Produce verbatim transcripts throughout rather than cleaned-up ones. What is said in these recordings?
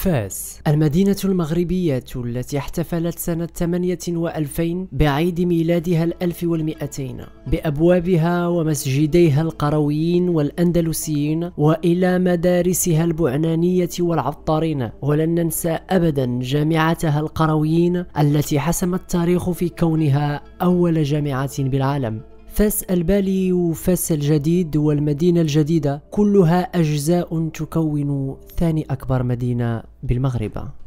فاس، المدينة المغربية التي احتفلت سنة ثمانية وألفين بعيد ميلادها الألف والمئتين بأبوابها ومسجديها القرويين والأندلسيين وإلى مدارسها البعنانية والعطارين، ولن ننسى أبدا جامعتها القرويين التي حسم التاريخ في كونها أول جامعة بالعالم. فاس البالي وفاس الجديد والمدينة الجديدة كلها أجزاء تكون ثاني أكبر مدينة بالمغرب.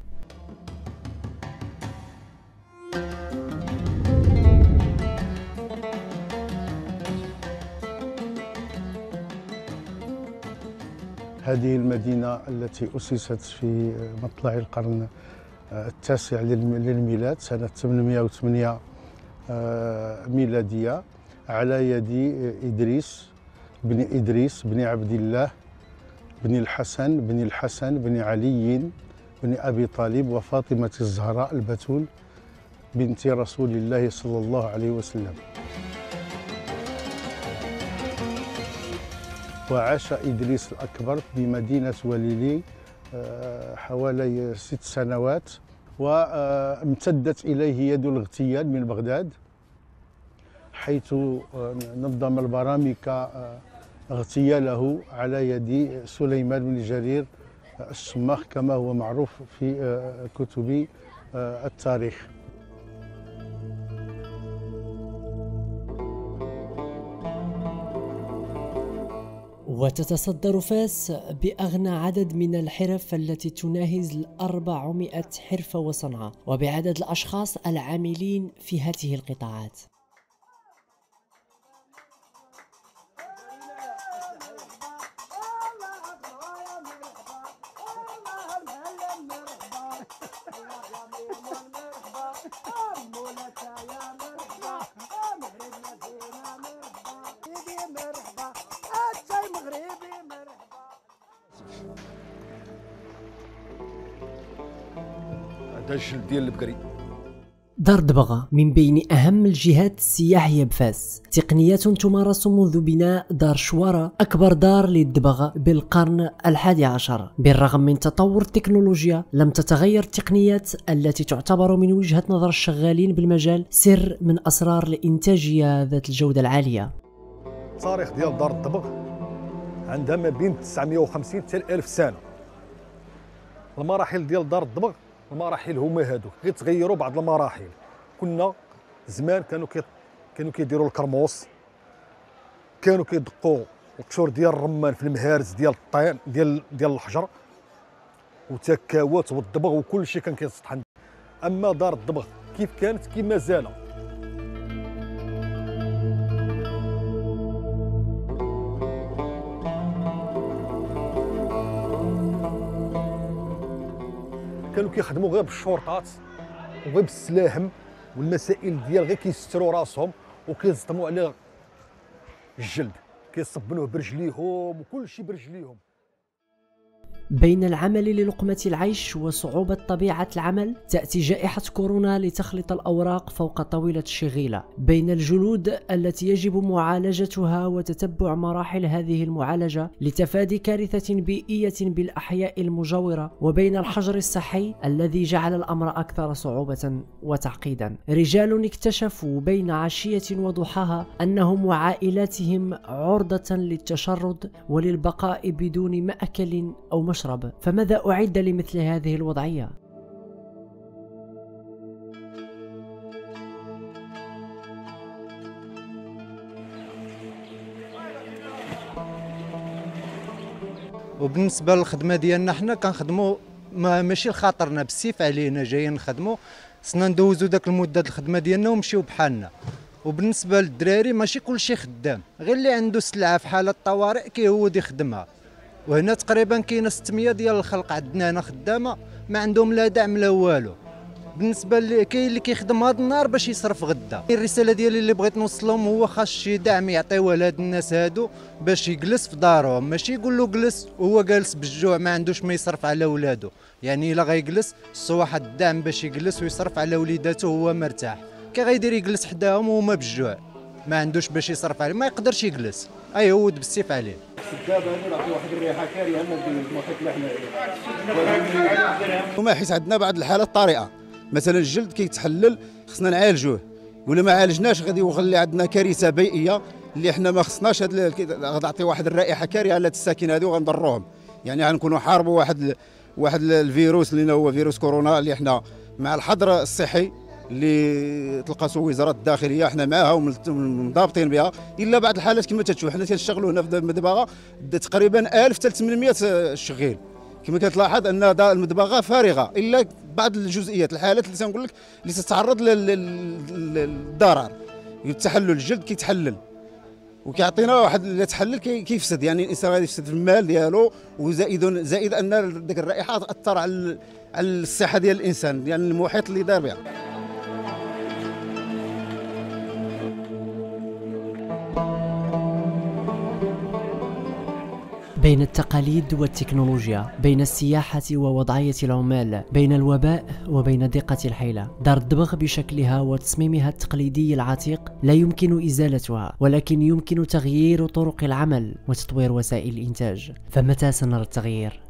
هذه المدينة التي أسست في مطلع القرن التاسع للميلاد سنة ثمانمئة وثمانية ميلادية على يد إدريس بن إدريس بن عبد الله بن الحسن بن الحسن بن علي بن أبي طالب وفاطمة الزهراء البتول بنت رسول الله صلى الله عليه وسلم. وعاش إدريس الأكبر بمدينة وليلي حوالي ست سنوات، وامتدت إليه يد الاغتيال من بغداد، حيث نظم البرامكة اغتياله على يد سليمان بن جرير الشماخ كما هو معروف في كتب التاريخ. وتتصدر فاس بأغنى عدد من الحرف التي تناهز الأربعمائة حرفة وصنعة، وبعدد الأشخاص العاملين في هذه القطاعات. هذا الجلد ديال البقري. دار دبغة من بين أهم الجهات السياحية بفاس، تقنيات تمارس منذ بناء دار شوارة أكبر دار للدبغة بالقرن الحادي عشر. بالرغم من تطور التكنولوجيا لم تتغير التقنيات التي تعتبر من وجهة نظر الشغالين بالمجال سر من أسرار الإنتاجية ذات الجودة العالية. التاريخ ديال دار الدبغ عندها ما بين تسعمائة وخمسين حتى ألف سنة. المراحل ديال دار الدبغ المراحل هما هادو، كيتغيروا بعض المراحل. كنا زمان كانوا كي كانوا كيديروا الكرموس، كانوا كيدقوا القشور ديال الرمان في المهارز ديال الطين ديال ديال الحجر وتكاوات والدبغ وكل شيء كان كيتطحن. اما دار الدبغ كيف كانت كيف مازال. كانوا كيخدموا غير بالشرطات وغير بالسلاحم والمسائل ديال غير كيستروا راسهم وكيصطموا على الجلد، كيصبنوه برجليهم وكل شيء برجليهم. بين العمل للقمة العيش وصعوبة طبيعة العمل تأتي جائحة كورونا لتخلط الأوراق فوق طاولة الشغيلة، بين الجلود التي يجب معالجتها وتتبع مراحل هذه المعالجة لتفادي كارثة بيئية بالأحياء المجاورة، وبين الحجر الصحي الذي جعل الأمر أكثر صعوبة وتعقيدا. رجال اكتشفوا بين عشية وضحاها أنهم وعائلاتهم عرضة للتشرد وللبقاء بدون مأكل أو مشروب. فماذا أعد لمثل هذه الوضعية؟ وبالنسبه للخدمه ديالنا حنا كنخدموا ماشي لخاطرنا بالسيف علينا جايين نخدموا، خصنا ندوزو داك المده د الخدمه ديالنا ونمشيو بحالنا. وبالنسبه للدراري ماشي كلشي خدام، غير اللي عنده سلعه في حاله الطوارئ كيهود يخدمها. وهنا تقريبا كاينه ستمائة ديال الخلق عندنا هنا خدامه ما عندهم لا دعم لا والو. بالنسبه اللي كاين اللي كيخدم هذا النهار باش يصرف غدا. الرساله ديالي اللي بغيت نوصلهم هو خاص شي دعم يعطيوه لهاد الناس هادو باش يجلس في دارهم، ماشي يقول له جلس وهو جالس بالجوع ما عندوش ما يصرف على ولادو. يعني الا غيجلس خصو واحد الدعم باش يجلس ويصرف على وليداته وهو مرتاح. كي غيدير يجلس حداهم وهما بالجوع ما عندوش باش يصرف عليه ما يقدرش يجلس، اي هود بالسيف عليه. السداب هذا راه فيه واحد الريحه كارهه من المحيط اللي حنا وما حيت عندنا بعض الحالات طارئه، مثلا الجلد كيتحلل خصنا نعالجوه، ولا ما عالجناش غادي يولي عندنا كارثه بيئيه اللي حنا ما خصناش. غتعطي واحد الرائحه كارهه للساكن هذو وغنضروهم، يعني غنكونوا حاربوا واحد واحد الفيروس اللي هو فيروس كورونا اللي حنا مع الحظر الصحي اللي تلقاسو وزاره الداخليه حنا معاها ومنضبطين بها. الا بعض الحالات كما تتشوف حنا تنشتغلوا هنا في المدبغه تقريبا ألف حتى ثمانمائة شغيل، كما كتلاحظ ان المدبغه فارغه الا بعض الجزئيات الحالات اللي تنقول لك اللي تتعرض للضرر. التحلل الجلد كيتحلل وكيعطينا واحد اللي تحلل كيفسد، يعني الانسان غادي يفسد في المال ديالو، وزائد زائد ان ديك الرائحه تاثر على على الصحه ديال الانسان، يعني المحيط اللي دار بها. بين التقاليد والتكنولوجيا، بين السياحة ووضعية العمال، بين الوباء وبين دقة الحيلة، دار الدبغ بشكلها وتصميمها التقليدي العتيق لا يمكن إزالتها، ولكن يمكن تغيير طرق العمل وتطوير وسائل الإنتاج. فمتى سنرى التغيير؟